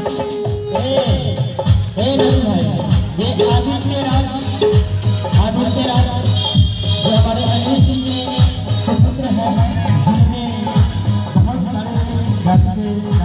जो हमारे गणेश जी के सुपुत्र हैं, जिन्होंने बहुत सारे